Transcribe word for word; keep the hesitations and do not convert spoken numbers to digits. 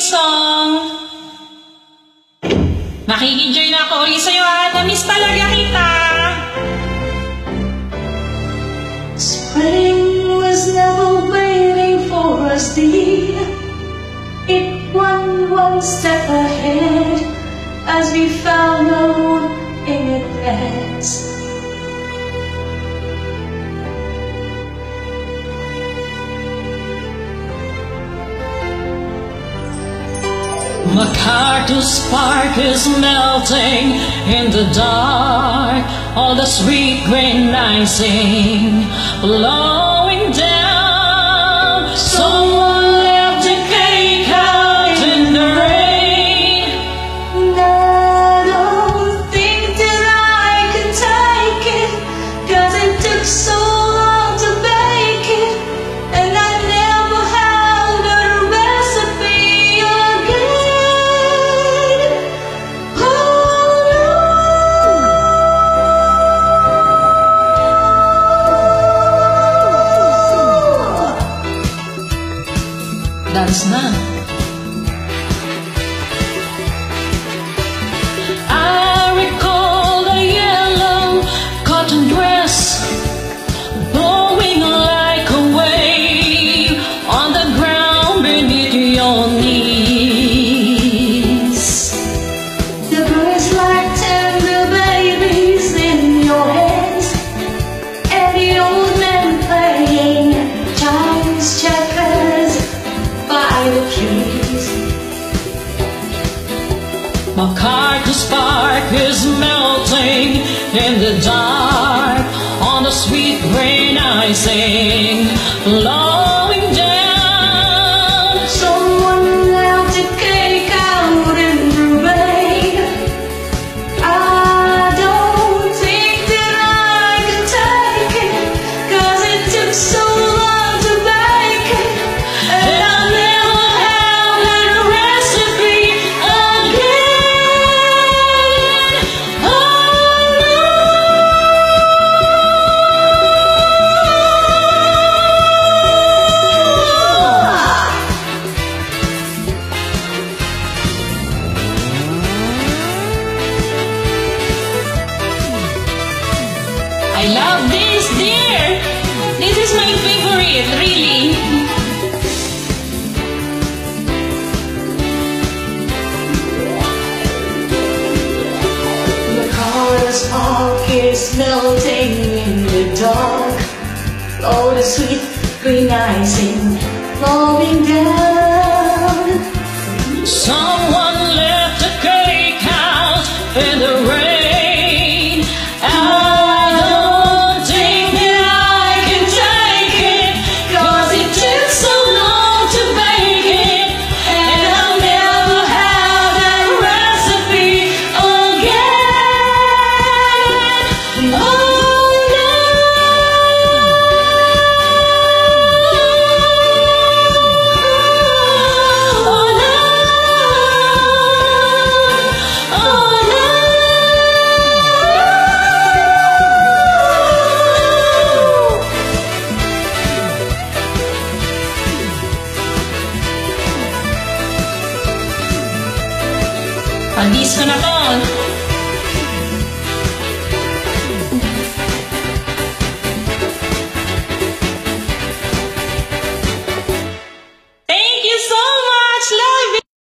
song. Makikijay na ako ulit sa'yo at na-miss talaga kita. Spring was never waiting for us, dear. It went one step ahead as we found love in advance. MacArthur's spark is melting in the dark. All the sweet green icing blowing down. Someone left the cake out in the rain. And I don't think that I can take it, 'cause it took so long to bake it, and I never had a recipe again. Dance na. I recall a yellow cotton dress blowing like a wave on the ground beneath your knees. The birds like tender babies in your hands, and the old man playing Chinese checkers by the trees. MacArthur's spark is melting in the dark on the sweet green icing blowing down. Someone left a cake out in the rain. I don't think that I can take it, 'cause it took so long to bake it, and I never had a recipe again. I love this, dear. This is my favorite, really. The color's spark is melting in the dark. Oh, the sweet green icing flowing down. Someone left a cake out in the rain. I don't think that I can take it, 'cause it took so long to bake it, and I'll never have that recipe again. Oh no. Oh no. Oh no. Pag-disco na to.